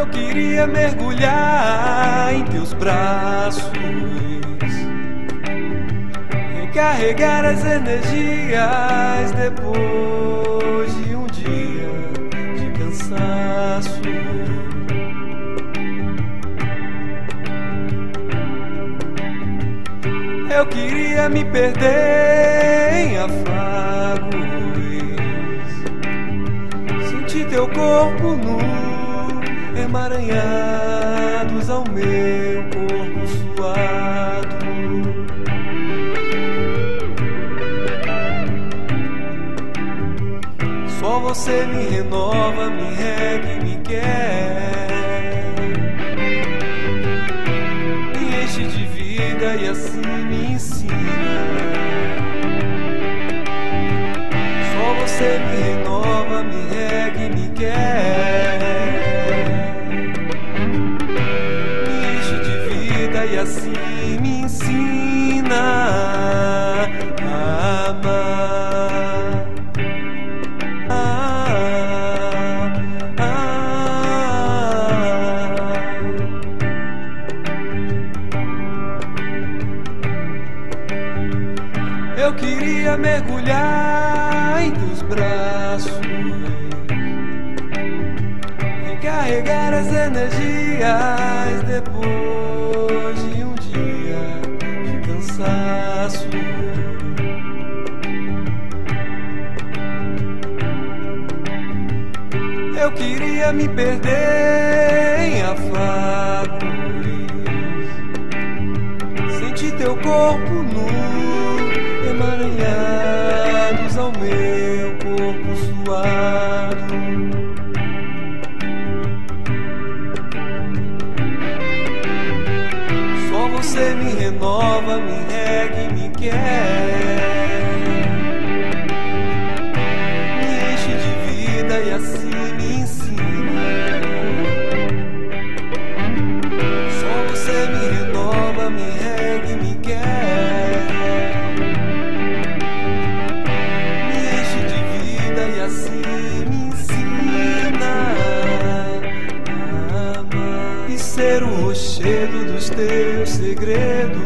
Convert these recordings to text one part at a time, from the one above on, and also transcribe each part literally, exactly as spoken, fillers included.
queria mergulhar em teus braços, recarregar as energias depois de um dia de cansaço. Eu queria me perder em afagos, sentir teu corpo nu, emaranhados ao meu corpo suado. Só você me renova, me rega e me quer, me enche de vida e assim me ensina. Só você me renova, me rega e me quer, e assim me ensina a amar. Ah, ah, ah. Eu queria mergulhar em teus braços, recarregar as energias depois de um dia de cansaço. Eu queria me perder em afagos, sentir teu corpo nu, emaranhados ao meu corpo suado. Você me renova, me rega e me quer, me enche de vida e assim me ensina. Só você me renova, me rega e me quer, me enche de vida e assim me ensina a amar e ser o rochedo dos teus segredos,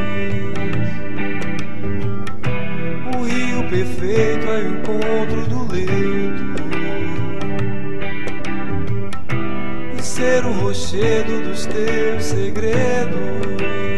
o rio perfeito ao encontro do leito, e ser o rochedo dos teus segredos.